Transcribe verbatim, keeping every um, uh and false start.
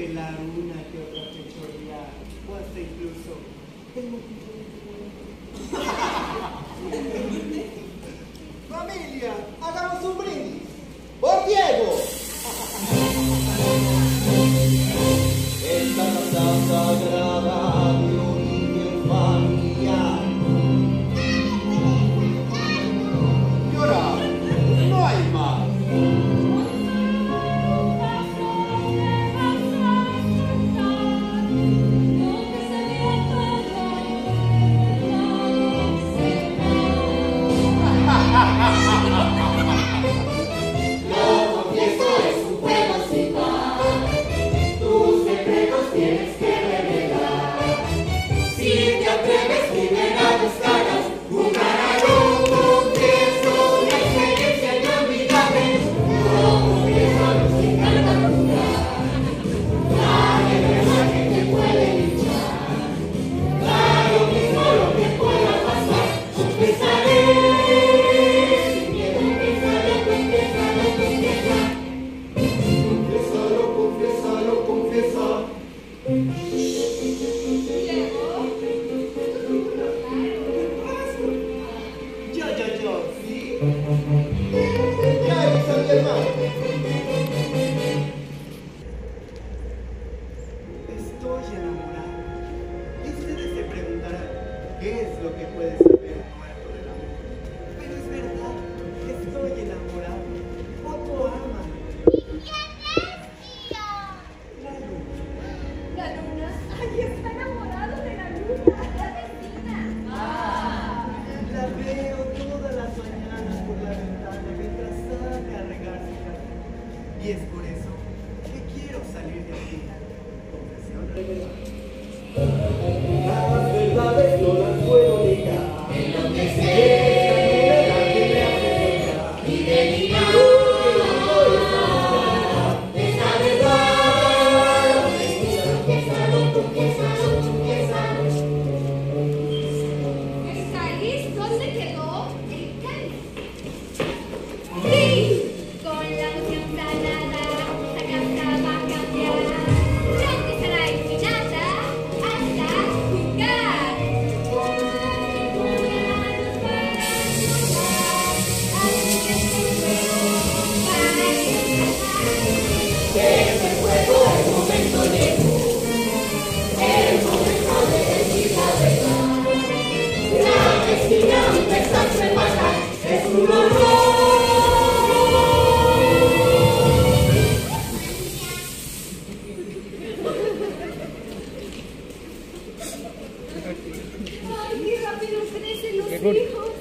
revelar una que otra fechoría, o hasta incluso el motivo de tu muerte. Familia, hagamos un brindis. ¡Por Diego! Esta casa sagrada de origen familiar. Y ahora, no hay más. Estoy enamorado. Y ustedes se preguntarán, ¿qué es lo que puede saber un muerto del amor? Pero es verdad, estoy enamorado. Otto ama. ¿Y quién es, tío? La luna. ¿La luna? ¡Ay, está enamorado de la luna! ¡La vecina! ¡Ah! La veo todas las mañanas por la ventana mientras sale a regar su jardín. Y es por eso que quiero salir de aquí. Confesión. Las verdades no las puedo negar. Enloquecer y delirar. Esa verdad, confiésalo, confiésalo, confiésalo. ¿El cáliz? ¿Dónde quedó el cáliz? Sí, con la noción sanada, la casa va a cambiar. Pronto será iluminada hasta jugar. Manos para jugar, así que este juego va a empezar. Este juego es el momento lejos, el momento de decir la verdad. La vecina empezó a pasar, es un horror. Ay, qué rápido crecen los hijos.